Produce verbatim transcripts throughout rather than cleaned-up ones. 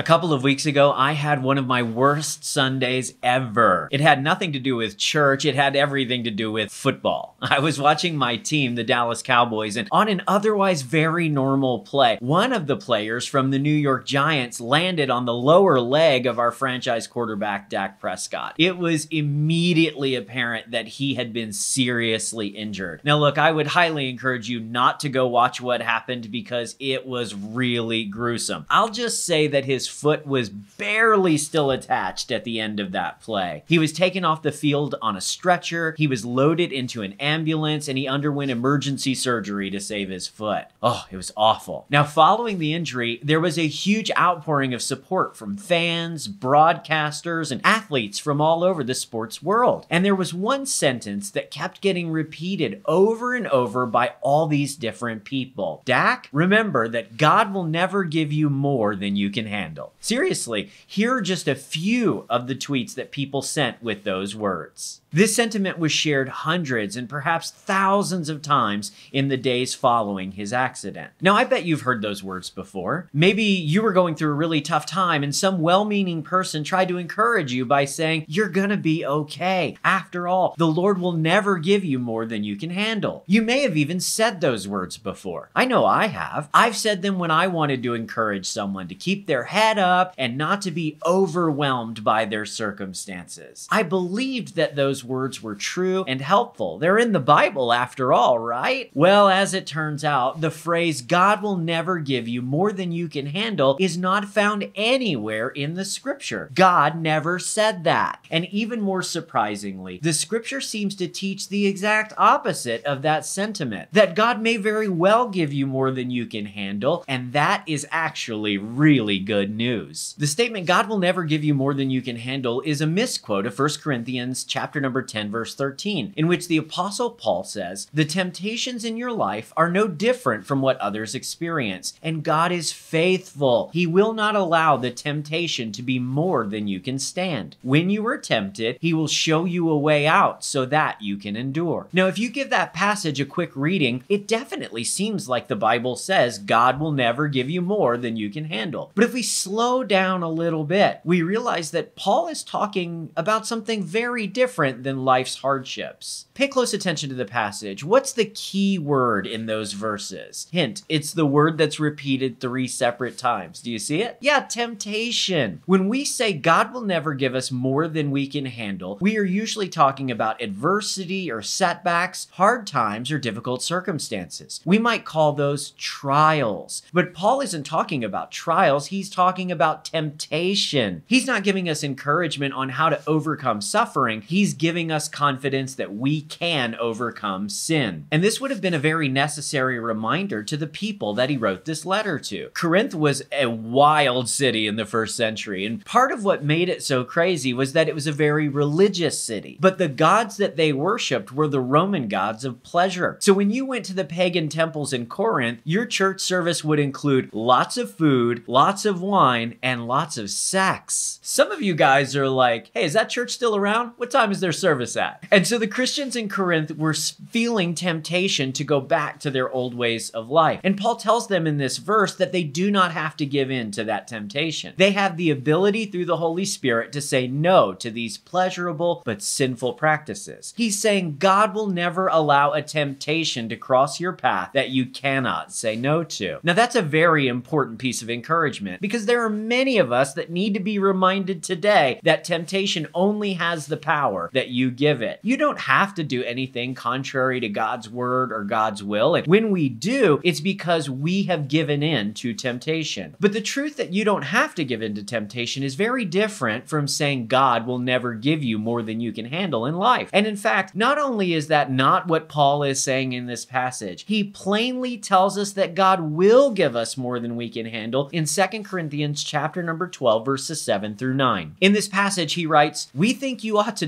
couple of weeks ago, I had one of my worst Sundays ever. It had nothing to do with church. It had everything to do with football. I was watching my team, the Dallas Cowboys, and on an otherwise very normal play, one of the players from the New York Giants landed on the lower leg of our franchise quarterback, Dak Prescott. It was immediately apparent that he had been seriously injured. Now, look, I would highly encourage you not to go watch what happened because it was really gruesome. I'll just say that his foot was barely still attached at the end of that play. He was taken off the field on a stretcher, he was loaded into an ambulance, and he underwent emergency surgery to save his foot. Oh, it was awful. Now, following the injury, there was a huge outpouring of support from fans, broadcasters, and athletes from all over the sports world. And there was one sentence that kept getting repeated over and over by all these different people. Dak, remember that God will never give you more than you can handle. Seriously, here are just a few of the tweets that people sent with those words. This sentiment was shared hundreds and perhaps thousands of times in the days following his accident. Now, I bet you've heard those words before. Maybe you were going through a really tough time and some well-meaning person tried to encourage you by saying, "You're gonna be okay. After all, the Lord will never give you more than you can handle." You may have even said those words before. I know I have. I've said them when I wanted to encourage someone to keep their head up and not to be overwhelmed by their circumstances. I believed that those words were true and helpful. They're in the Bible after all, right? Well, as it turns out, the phrase "God will never give you more than you can handle" is not found anywhere in the scripture. God never said that. And even more surprisingly, the scripture seems to teach the exact opposite of that sentiment, that God may very well give you more than you can handle, and that is actually really good news. The statement "God will never give you more than you can handle" is a misquote of First Corinthians chapter number ten, verse thirteen, in which the Apostle Paul says, "The temptations in your life are no different from what others experience, and God is faithful. He will not allow the temptation to be more than you can stand. When you are tempted, he will show you a way out so that you can endure." Now, if you give that passage a quick reading, it definitely seems like the Bible says God will never give you more than you can handle. But if we slow down a little bit, we realize that Paul is talking about something very different than life's hardships. Pay close attention to the passage. What's the key word in those verses? Hint, it's the word that's repeated three separate times. Do you see it? Yeah, temptation. When we say God will never give us more than we can handle, we are usually talking about adversity or setbacks, hard times, or difficult circumstances. We might call those trials. But Paul isn't talking about trials, he's talking about temptation. He's not giving us encouragement on how to overcome suffering, he's giving us confidence that we can overcome sin. And this would have been a very necessary reminder to the people that he wrote this letter to. Corinth was a wild city in the first century, and part of what made it so crazy was that it was a very religious city. But the gods that they worshipped were the Roman gods of pleasure. So when you went to the pagan temples in Corinth, your church service would include lots of food, lots of wine, and lots of sex. Some of you guys are like, "Hey, is that church still around? What time is their service at?" And so the Christians in Corinth were feeling temptation to go back to their old ways of life. And Paul tells them in this verse that they do not have to give in to that temptation. They have the ability through the Holy Spirit to say no to these pleasurable but sinful practices. He's saying God will never allow a temptation to cross your path that you cannot say no to. Now, that's a very important piece of encouragement because there are many of us that need to be reminded today that temptation only has the power that you give it. You don't have to do anything contrary to God's word or God's will. And when we do, it's because we have given in to temptation. But the truth that you don't have to give in to temptation is very different from saying God will never give you more than you can handle in life. And in fact, not only is that not what Paul is saying in this passage, he plainly tells us that God will give us more than we can handle in Second Corinthians chapter number twelve, verses seven through nine. In this passage, he writes, "We think you ought to know, brothers,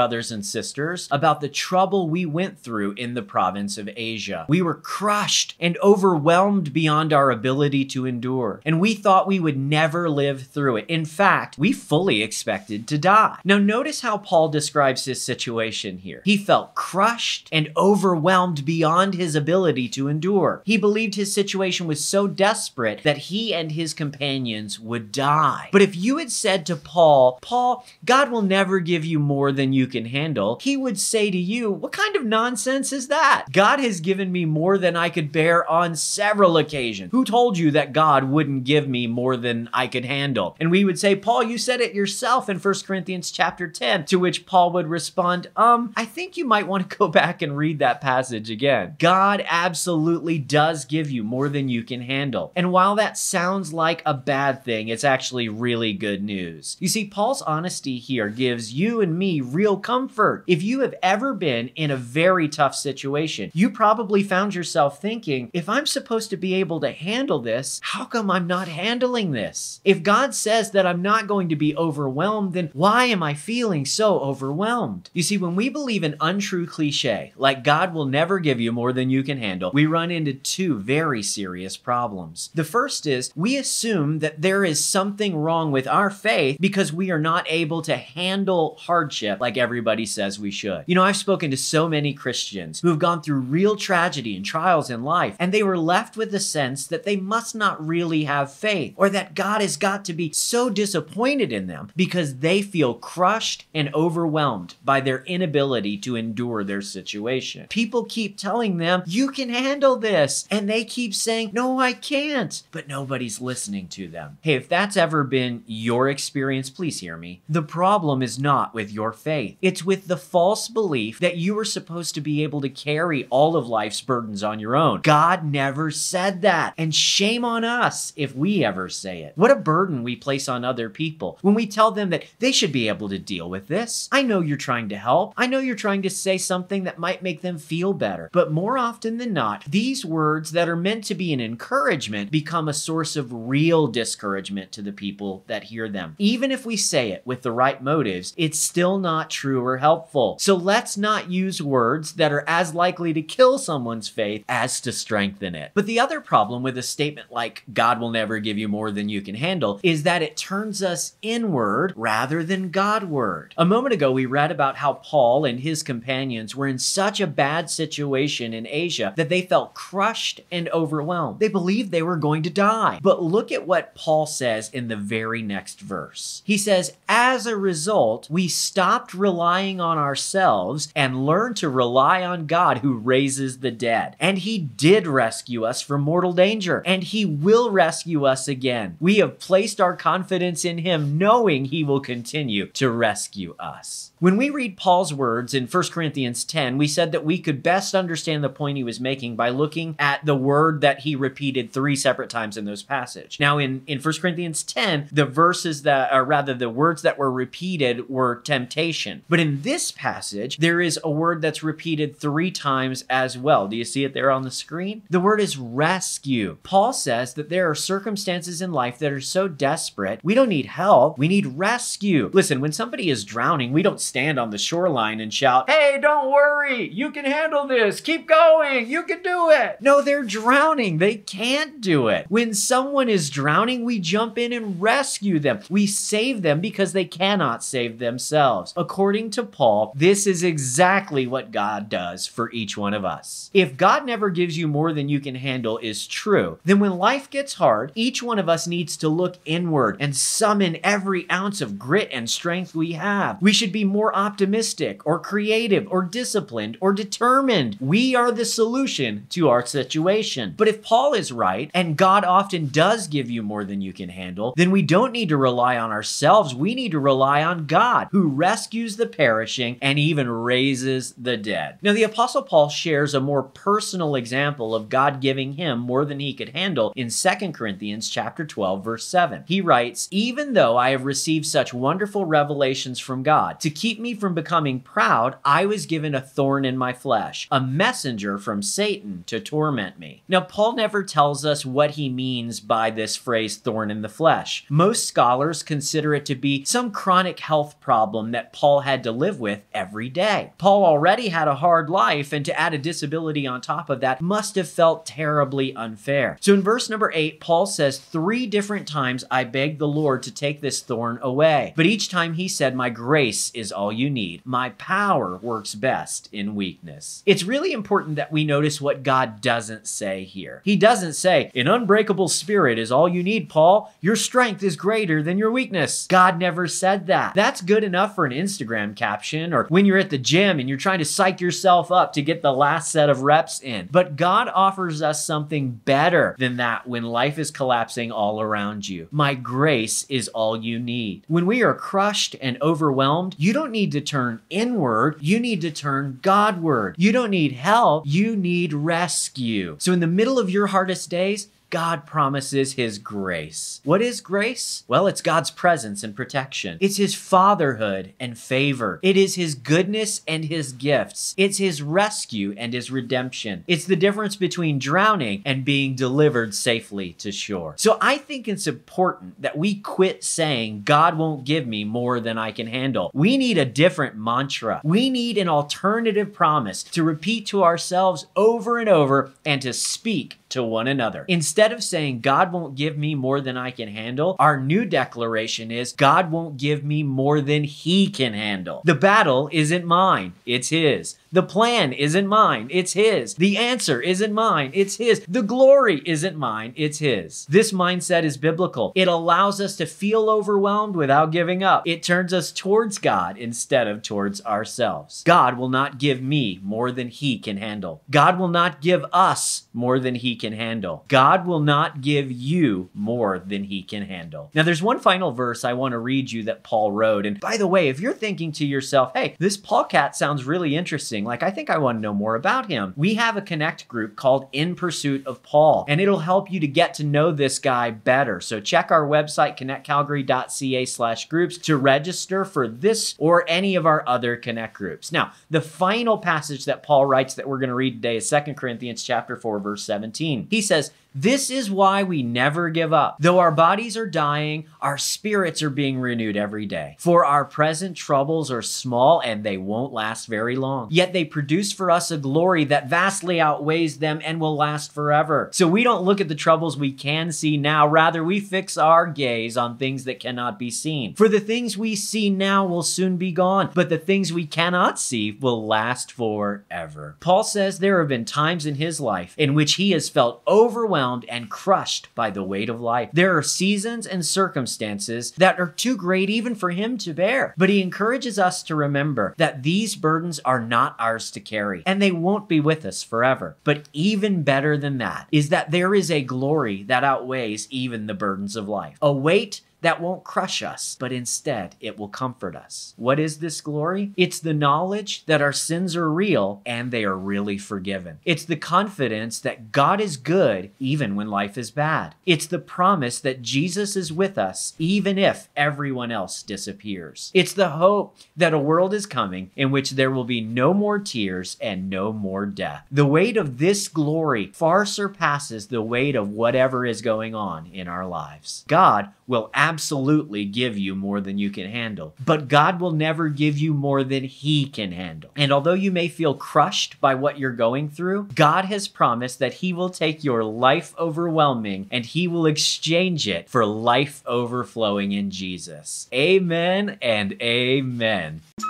brothers and sisters, about the trouble we went through in the province of Asia. We were crushed and overwhelmed beyond our ability to endure, and we thought we would never live through it. In fact, we fully expected to die. Now notice how Paul describes his situation here. He felt crushed and overwhelmed beyond his ability to endure. He believed his situation was so desperate that he and his companions would die. But if you had said to Paul, Paul, God will never give you more than you can handle, he would say to you, what kind of nonsense is that? God has given me more than I could bear on several occasions. Who told you that God wouldn't give me more than I could handle? And we would say, Paul, you said it yourself in First Corinthians chapter ten, to which Paul would respond, um, I think you might want to go back and read that passage again. God absolutely does give you more than you can handle. And while that sounds like a bad thing, it's actually really good news. You see, Paul's honesty here gives you and me real comfort. If you have ever been in a very tough situation, you probably found yourself thinking, if I'm supposed to be able to handle this, how come I'm not handling this? If God says that I'm not going to be overwhelmed, then why am I feeling so overwhelmed? You see, when we believe an untrue cliche, like God will never give you more than you can handle, we run into two very serious problems. The first is we assume that there is something wrong with our faith because we are not able to handle hardship like everybody says we should. You know, I've spoken to so many Christians who have gone through real tragedy and trials in life, and they were left with the sense that they must not really have faith, or that God has got to be so disappointed in them because they feel crushed and overwhelmed by their inability to endure their situation. People keep telling them, you can handle this, and they keep saying, no, I can't, but nobody's listening to them. Hey, if that's ever been your experience, please hear me. The problem is not with your faith. It's with the false belief that you are supposed to be able to carry all of life's burdens on your own. God never said that, and shame on us if we ever say it. What a burden we place on other people when we tell them that they should be able to deal with this. I know you're trying to help. I know you're trying to say something that might make them feel better, but more often than not, these words that are meant to be an encouragement become a source of real discouragement to the people that hear them. Even if we say it with the right motives, it's still not true or helpful. So let's not use words that are as likely to kill someone's faith as to strengthen it. But the other problem with a statement like God will never give you more than you can handle is that it turns us inward rather than Godward. A moment ago, we read about how Paul and his companions were in such a bad situation in Asia that they felt crushed and overwhelmed. They believed they were going to die. But look at what Paul says in the very next verse. He says, as a result, we stopped relying on ourselves and learned to rely on God who raises the dead. And he did rescue us from mortal danger, and he will rescue us again. We have placed our confidence in him, knowing he will continue to rescue us. When we read Paul's words in First Corinthians ten, we said that we could best understand the point he was making by looking at the word that he repeated three separate times in those passage. Now, in, in First Corinthians ten, the verses that, or rather the words that were repeated were temptation. But in this passage, there is a word that's repeated three times as well. Do you see it there on the screen? The word is rescue. Paul says that there are circumstances in life that are so desperate, we don't need help, we need rescue. Listen, when somebody is drowning, we don't stand on the shoreline and shout, hey, don't worry, you can handle this, keep going, you can do it. No, they're drowning, they can't do it. When someone is drowning, we jump in and rescue them. We save them because they cannot save themselves. According to Paul, this is exactly what God does for each one of us. If God never gives you more than you can handle is true, then when life gets hard, each one of us needs to look inward and summon every ounce of grit and strength we have. We should be more optimistic or creative or disciplined or determined. We are the solution to our situation. But if Paul is right, and God often does give you more than you can handle, then we don't need to rely on ourselves. We need to rely on God, who rescues the perishing and even raises the dead. Now, the Apostle Paul shares a more personal example of God giving him more than he could handle in Second Corinthians chapter twelve, verse seven. He writes, even though I have received such wonderful revelations from God, to keep me from becoming proud, I was given a thorn in my flesh, a messenger from Satan to torment me. Now, Paul never tells us what he means by this phrase, thorn in the flesh. Most scholars consider it to be some chronic health problem that Paul had had to live with every day. Paul already had a hard life, and to add a disability on top of that must have felt terribly unfair. So in verse number eight, Paul says, three different times I begged the Lord to take this thorn away. But each time he said, my grace is all you need. My power works best in weakness. It's really important that we notice what God doesn't say here. He doesn't say, an unbreakable spirit is all you need, Paul. Your strength is greater than your weakness. God never said that. That's good enough for an Instagram caption, or when you're at the gym and you're trying to psych yourself up to get the last set of reps in. But God offers us something better than that when life is collapsing all around you. My grace is all you need. When we are crushed and overwhelmed, you don't need to turn inward. You need to turn Godward. You don't need help. You need rescue. So in the middle of your hardest days, God promises his grace. What is grace? Well, it's God's presence and protection. It's his fatherhood and favor. It is his goodness and his gifts. It's his rescue and his redemption. It's the difference between drowning and being delivered safely to shore. So I think it's important that we quit saying, God won't give me more than I can handle. We need a different mantra. We need an alternative promise to repeat to ourselves over and over and to speak to one another. Instead of saying, God won't give me more than I can handle, our new declaration is, God won't give me more than he can handle. The battle isn't mine, it's his. The plan isn't mine, it's his. The answer isn't mine, it's his. The glory isn't mine, it's his. This mindset is biblical. It allows us to feel overwhelmed without giving up. It turns us towards God instead of towards ourselves. God will not give me more than he can handle. God will not give us more than he can handle. God will not give you more than he can handle. Now, there's one final verse I want to read you that Paul wrote. And by the way, if you're thinking to yourself, hey, this Paul cat sounds really interesting, like I think I want to know more about him, we have a Connect group called In Pursuit of Paul, and it'll help you to get to know this guy better. So check our website, connect calgary dot c a slash groups, to register for this or any of our other Connect groups. Now, the final passage that Paul writes that we're going to read today is Second Corinthians chapter four, verse seventeen. He says, this is why we never give up. Though our bodies are dying, our spirits are being renewed every day. For our present troubles are small and they won't last very long. Yet they produce for us a glory that vastly outweighs them and will last forever. So we don't look at the troubles we can see now. Rather, we fix our gaze on things that cannot be seen. For the things we see now will soon be gone, but the things we cannot see will last forever. Paul says there have been times in his life in which he has felt overwhelmed and crushed by the weight of life. There are seasons and circumstances that are too great even for him to bear. But he encourages us to remember that these burdens are not ours to carry, and they won't be with us forever. But even better than that is that there is a glory that outweighs even the burdens of life. A weight that won't crush us, but instead it will comfort us. What is this glory? It's the knowledge that our sins are real and they are really forgiven. It's the confidence that God is good even when life is bad. It's the promise that Jesus is with us even if everyone else disappears. It's the hope that a world is coming in which there will be no more tears and no more death. The weight of this glory far surpasses the weight of whatever is going on in our lives. God will absolutely give you more than you can handle, but God will never give you more than he can handle. And although you may feel crushed by what you're going through, God has promised that he will take your life overwhelming and he will exchange it for life overflowing in Jesus. Amen and amen.